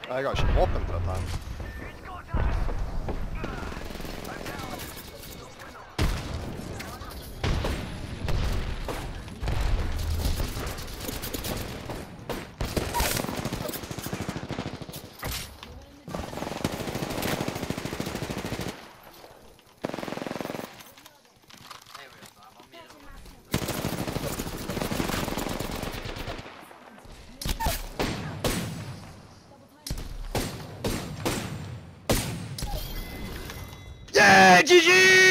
Jag har köpt vapen till detta. Yeah, GG!